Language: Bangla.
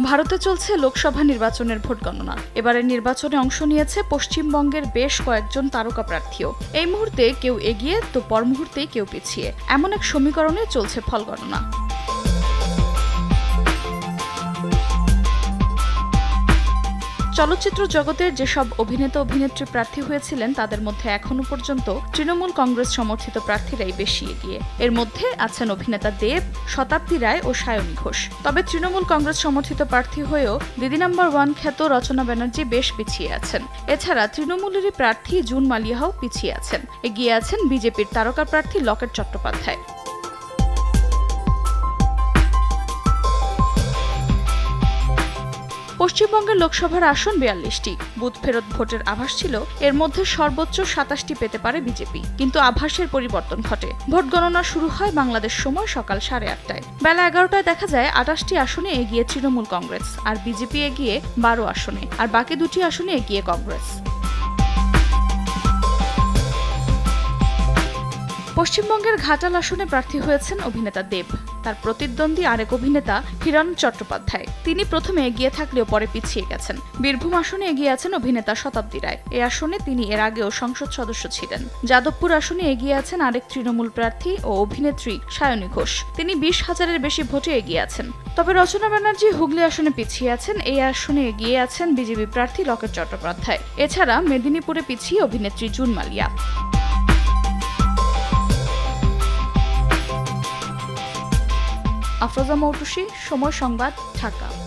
ভারতে চলছে লোকসভা নির্বাচনের ভোট গণনা। এবারের নির্বাচনে অংশ নিয়েছে পশ্চিমবঙ্গের বেশ কয়েকজন তারকা প্রার্থীও। এই মুহূর্তে কেউ এগিয়ে তো পর মুহূর্তেই কেউ পিছিয়ে, এমন এক সমীকরণে চলছে ফল গণনা। চলচ্চিত্র জগতের যেসব অভিনেতা অভিনেত্রী প্রার্থী হয়েছিলেন তাদের মধ্যে এখনো পর্যন্ত তৃণমূল কংগ্রেস সমর্থিত প্রার্থীরাই বেশি এগিয়ে। এর মধ্যে আছেন অভিনেতা দেব, শতাব্দী রায় ও সায়নী ঘোষ। তবে তৃণমূল কংগ্রেস সমর্থিত প্রার্থী হয়েও দিদি নাম্বার 1 খ্যাত রচনা ব্যানার্জি বেশ পিছিয়ে আছেন। এছাড়া তৃণমূলেরই প্রার্থী জুন মালিয়াও পিছিয়ে আছেন। এগিয়ে আছেন বিজেপির তারকা প্রার্থী লকেট চট্টোপাধ্যায়। পশ্চিমবঙ্গের লোকসভার আসন 42টি। বুথ ফেরত ভোটের আভাস ছিল এর মধ্যে সর্বোচ্চ 27টি পেতে পারে বিজেপি, কিন্তু আভাসের পরিবর্তন ঘটে। ভোট গণনা শুরু হয় বাংলাদেশ সময় সকাল 8:30টায়। বেলা 11টায় দেখা যায় 28টি আসনে এগিয়ে তৃণমূল কংগ্রেস, আর বিজেপি এগিয়ে 12 আসনে, আর বাকি 2টি আসনে এগিয়ে কংগ্রেস। পশ্চিমবঙ্গের ঘাটাল আসনে প্রার্থী হয়েছেন অভিনেতা দেব। তার প্রতিদ্বন্দ্বী আরেক অভিনেতা হিরণ চট্টোপাধ্যায়। তিনি প্রথমে এগিয়ে থাকলেও পরে পিছিয়ে গেছেন। বীরভূম আসনে এগিয়ে আছেন অভিনেতা শতাব্দী রায়। এই আসনে তিনি এর আগেও সংসদ সদস্য ছিলেন। যাদবপুর আসনে এগিয়ে আছেন আরেক তৃণমূল প্রার্থী ও অভিনেত্রী সায়নী ঘোষ। তিনি 20,000-এর বেশি ভোটে এগিয়ে আছেন। তবে রচনা ব্যানার্জি হুগলি আসনে পিছিয়ে আছেন। এই আসনে এগিয়ে আছেন বিজেপি প্রার্থী লকেট চট্টোপাধ্যায়। এছাড়া মেদিনীপুরে পিছিয়ে অভিনেত্রী জুন মালিয়া। আফরোজা মৌটুসী, সময় সংবাদ, ঢাকা।